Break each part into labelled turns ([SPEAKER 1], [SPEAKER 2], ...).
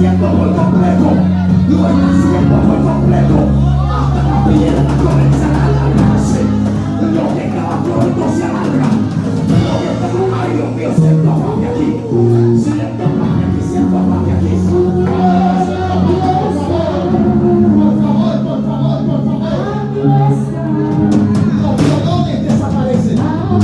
[SPEAKER 1] siendo por completo, lo está haciendo por completo. Hasta la piedra comenzará a alargarse, lo que cada pronto se alarga. Lo que está, ay Dios mío, siento más que aquí, siento más que aquí, siento más que aquí. Los dolores desaparecen.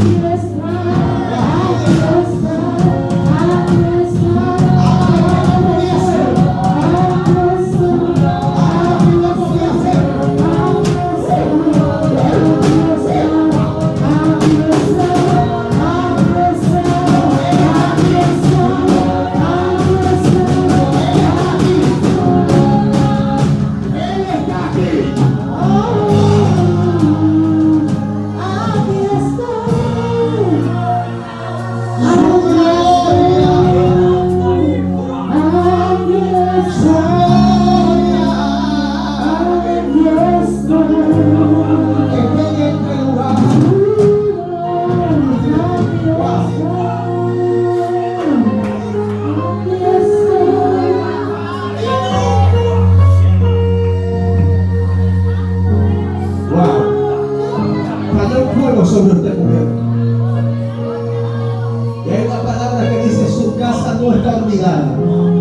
[SPEAKER 1] Sobre usted, mujer. Y hay una palabra que dice: su casa no está olvidada.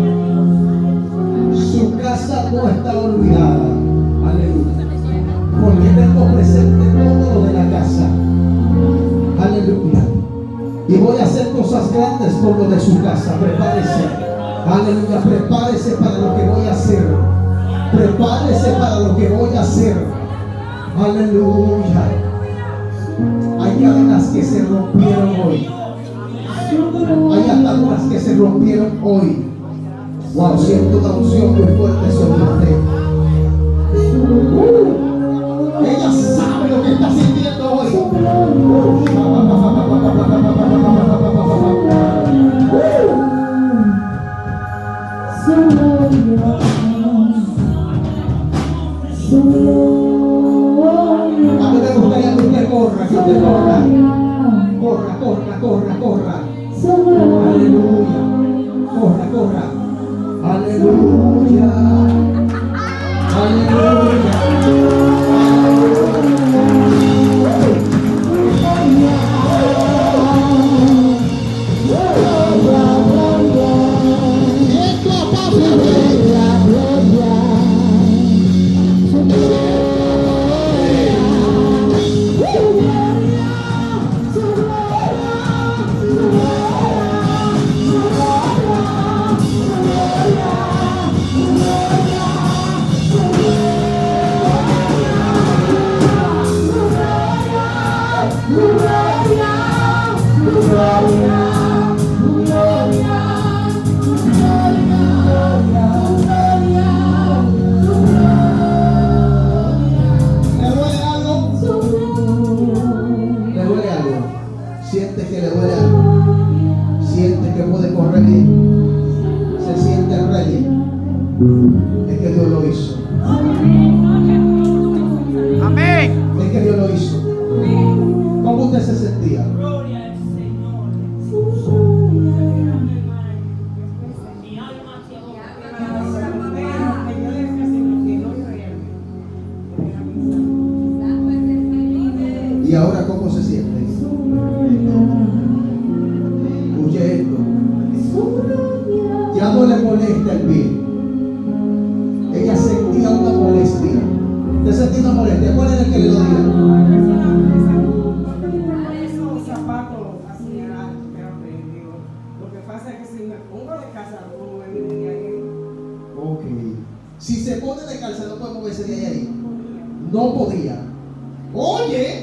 [SPEAKER 1] Su casa no está olvidada. Aleluya. Porque tengo presente todo lo de la casa. Aleluya. Y voy a hacer cosas grandes por lo de su casa. Prepárese. Aleluya. Prepárese para lo que voy a hacer. Prepárese para lo que voy a hacer. Aleluya. Hay cadenas que se rompieron hoy. Hay ataduras que se rompieron hoy. Wow, siento una unción muy fuerte sobre usted. Ella sabe lo que está sintiendo hoy. A mí me gustaría que usted corra, que usted corra. Corra, corra, corra, corra. Aleluya. Corra, corra. Aleluya. Aleluya. Es que Dios lo hizo. Amén. Es que Dios lo hizo. ¿Cómo usted se sentía? Gloria al Señor. ¿Y ahora cómo se siente? Huyendo. Ya no le molesta el pie. Ella sentía una molestia. ¿Usted sentía una molestia? ¿Cuál era el que le dolía?
[SPEAKER 2] Esos zapatos así eran, lo que pasa es que si me pongo de casa no me voy de ahí.
[SPEAKER 1] Ok. Si se pone de calza no puede moverse de ahí. No podía. Oye.